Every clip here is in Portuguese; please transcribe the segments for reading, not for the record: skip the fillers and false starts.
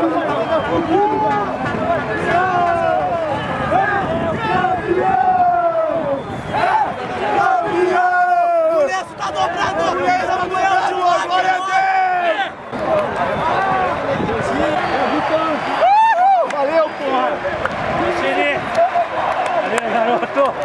Tá dobrado, glória a Deus! Valeu, porra! Valeu, garoto!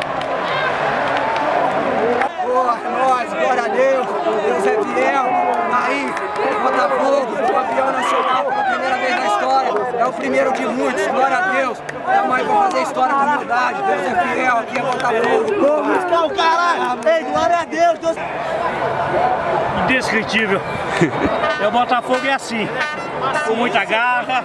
Boa, nós, glória a Deus, Deus é fiel, aí, Botafogo, campeão nacional pela primeira vez na história, é o primeiro de muitos, glória a Deus, estamos aí para fazer história com humildade, Deus é fiel, aqui é Botafogo. Vou buscar o caralho, ei, glória a Deus, Deus... Indescritível, o Botafogo é assim, com muita garra,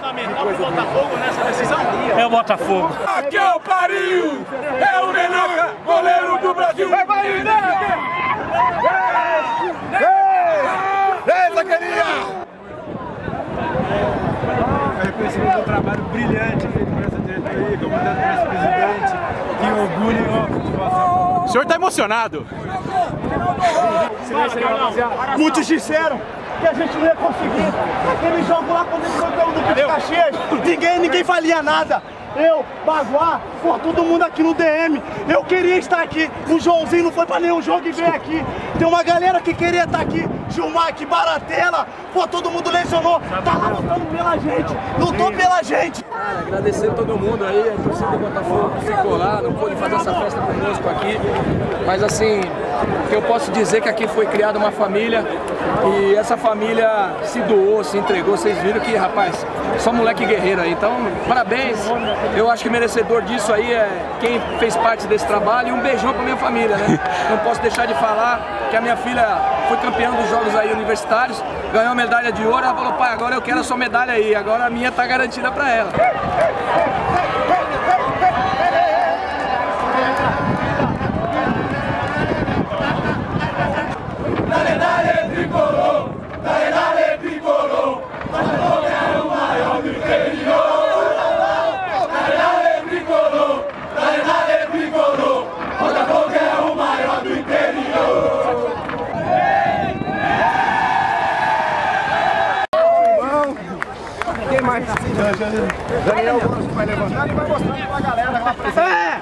é o Botafogo. Aqui é o Pariu, é o Renan, goleiro do Brasil. Vai, ei, Zacaria! Eu reconhecimento do trabalho brilhante feito por essa diretoria, comandado por esse presidente, que orgulho ao futebol. O senhor está emocionado? Muitos disseram que a gente não ia conseguir. Aquele jogo lá quando eles jogaram no Duque de Caxias, ninguém valia nada. Eu, Baguá, por todo mundo aqui no DM. Eu queria estar aqui. O Joãozinho não foi pra nenhum jogo e veio aqui. Tem uma galera que queria estar aqui. Gilmar aqui, Baratella. Pô, todo mundo lesionou. Tá lá lutando pela gente. Lutou pela gente. Cara, agradecer a todo mundo aí, a torcida do Botafogo que ficou lá, não pôde fazer essa festa conosco aqui. Mas assim, o que eu posso dizer é que aqui foi criada uma família e essa família se doou, se entregou. Vocês viram que, rapaz, só moleque guerreiro aí. Então, parabéns. Eu acho que merecedor disso aí é quem fez parte desse trabalho e um beijão pra minha família, né? Não posso deixar de falar que a minha filha foi campeã dos jogos aí universitários, ganhou a medalha de ouro, ela falou, pai, agora eu quero a sua medalha aí, agora a minha tá garantida pra ela. Quem mais? Daniel vai levantar e vai mostrar pra galera lá pra